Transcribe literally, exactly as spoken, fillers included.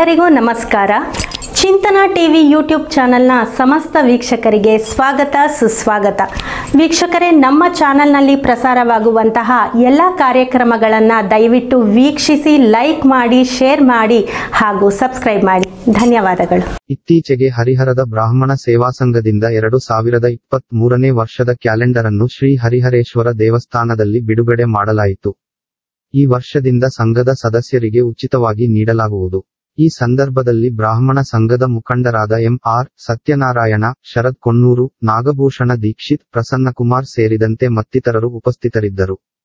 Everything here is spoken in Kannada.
ಎಲ್ಲರಿಗೂ ನಮಸ್ಕಾರ. ಚಿಂತನ ಟಿವಿ ಯೂಟ್ಯೂಬ್ ಚಾನೆಲ್ನ ಸಮಸ್ತ ವೀಕ್ಷಕರಿಗೆ ಸ್ವಾಗತ ಸುಸ್ವಾಗತ. ವೀಕ್ಷಕರೇ, ನಮ್ಮ ಚಾನೆಲ್ನಲ್ಲಿ ಪ್ರಸಾರವಾಗುವಂತಹ ಎಲ್ಲ ಕಾರ್ಯಕ್ರಮಗಳನ್ನು ದಯವಿಟ್ಟು ವೀಕ್ಷಿಸಿ, ಲೈಕ್ ಮಾಡಿ, ಶೇರ್ ಮಾಡಿ ಹಾಗೂ ಸಬ್ಸ್ಕ್ರೈಬ್ ಮಾಡಿ. ಧನ್ಯವಾದಗಳು. ಇತ್ತೀಚೆಗೆ ಹರಿಹರದ ಬ್ರಾಹ್ಮಣ ಸೇವಾ ಸಂಘದಿಂದ ಎರಡು ಸಾವಿರದ ಇಪ್ಪತ್ತ್ ಮೂರನೇ ವರ್ಷದ ಕ್ಯಾಲೆಂಡರ್ ಅನ್ನು ಶ್ರೀ ಹರಿಹರೇಶ್ವರ ದೇವಸ್ಥಾನದಲ್ಲಿ ಬಿಡುಗಡೆ ಮಾಡಲಾಯಿತು. ಈ ವರ್ಷದಿಂದ ಸಂಘದ ಸದಸ್ಯರಿಗೆ ಉಚಿತವಾಗಿ ನೀಡಲಾಗುವುದು. ಈ ಸಂದರ್ಭದಲ್ಲಿ ಬ್ರಾಹ್ಮಣ ಸಂಘದ ಮುಖಂಡರಾದ ಎಂ ಆರ್ ಸತ್ಯನಾರಾಯಣ, ಶರದ್ ಕೊಣ್ಣೂರು, ನಾಗಭೂಷಣ ದೀಕ್ಷಿತ್, ಪ್ರಸನ್ನಕುಮಾರ್ ಸೇರಿದಂತೆ ಮತ್ತಿತರರು ಉಪಸ್ಥಿತರಿದ್ದರು.